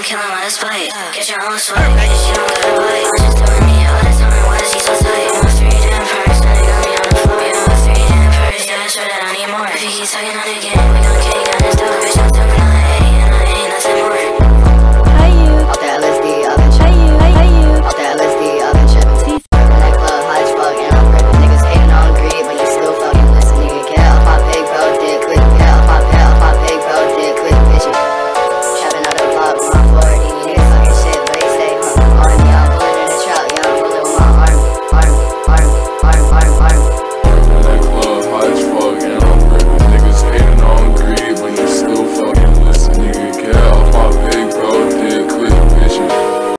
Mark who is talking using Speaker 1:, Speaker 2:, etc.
Speaker 1: kill him on display. Get your own swag, bitch, you don't gotta play. Just doing me all the time, why is he so tight? You want 3 damn perks, and they got me on the floor. You want 3 damn perks, yeah, sure that I need more. If he keeps talking on the